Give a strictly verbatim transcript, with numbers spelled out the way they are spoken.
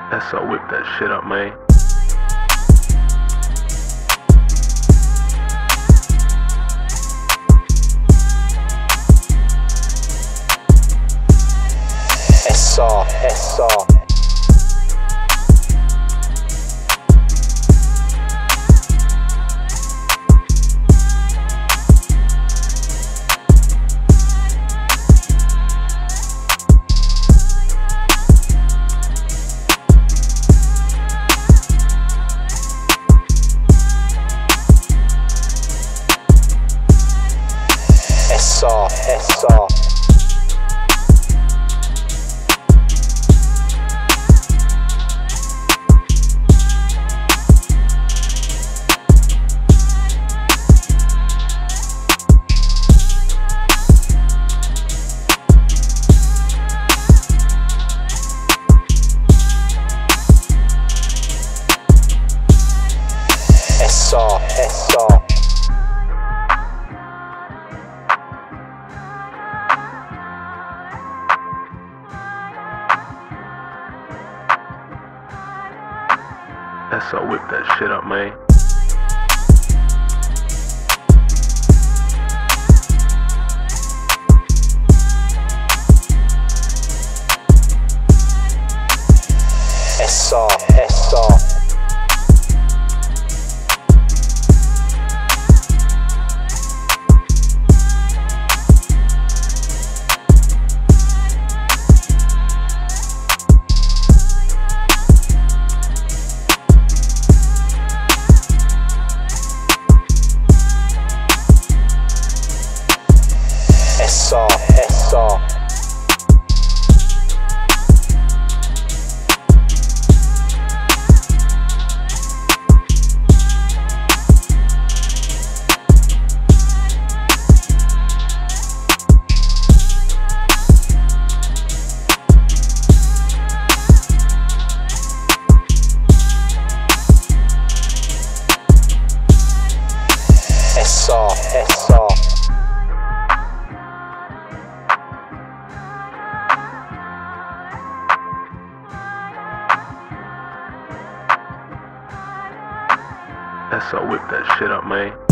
That's so whip that shit up, man. S R, S R. S R, S R. S R, S R. That's so whip that shit up, man. S R, S R. S R, S R. S R, S R. That's so whip that shit up, man.